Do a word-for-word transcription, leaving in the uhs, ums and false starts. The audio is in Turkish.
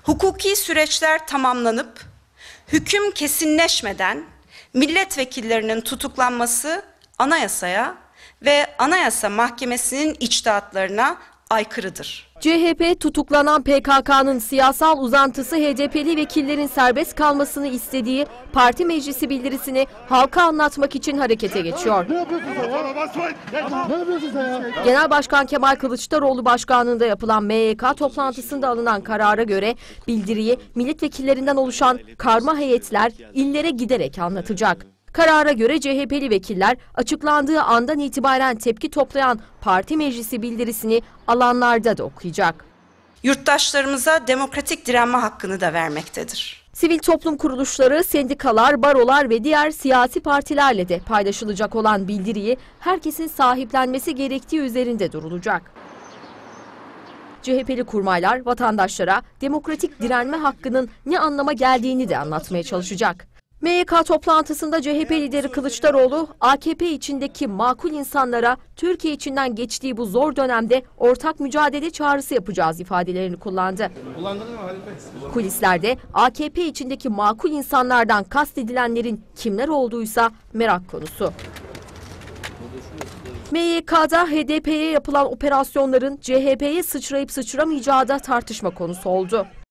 Hukuki süreçler tamamlanıp hüküm kesinleşmeden milletvekillerinin tutuklanması anayasaya ve Anayasa Mahkemesi'nin içtihatlarına aykırıdır. C H P tutuklanan P K K'nın siyasal uzantısı H D P'li vekillerin serbest kalmasını istediği parti meclisi bildirisini halka anlatmak için harekete geçiyor. Genel Başkan Kemal Kılıçdaroğlu başkanlığında yapılan M Y K toplantısında alınan karara göre bildiriyi milletvekillerinden oluşan karma heyetler illere giderek anlatacak. Karara göre C H P'li vekiller açıklandığı andan itibaren tepki toplayan parti meclisi bildirisini alanlarda da okuyacak. Yurttaşlarımıza demokratik direnme hakkını da vermektedir. Sivil toplum kuruluşları, sendikalar, barolar ve diğer siyasi partilerle de paylaşılacak olan bildiriyi herkesin sahiplenmesi gerektiği üzerinde durulacak. C H P'li kurmaylar vatandaşlara demokratik direnme hakkının ne anlama geldiğini de anlatmaya çalışacak. M Y K toplantısında C H P lideri Kılıçdaroğlu, A K P içindeki makul insanlara Türkiye içinden geçtiği bu zor dönemde ortak mücadele çağrısı yapacağız ifadelerini kullandı. Kulislerde A K P içindeki makul insanlardan kastedilenlerin kimler olduğuysa merak konusu. M Y K'da H D P'ye yapılan operasyonların C H P'ye sıçrayıp sıçramayacağı da tartışma konusu oldu.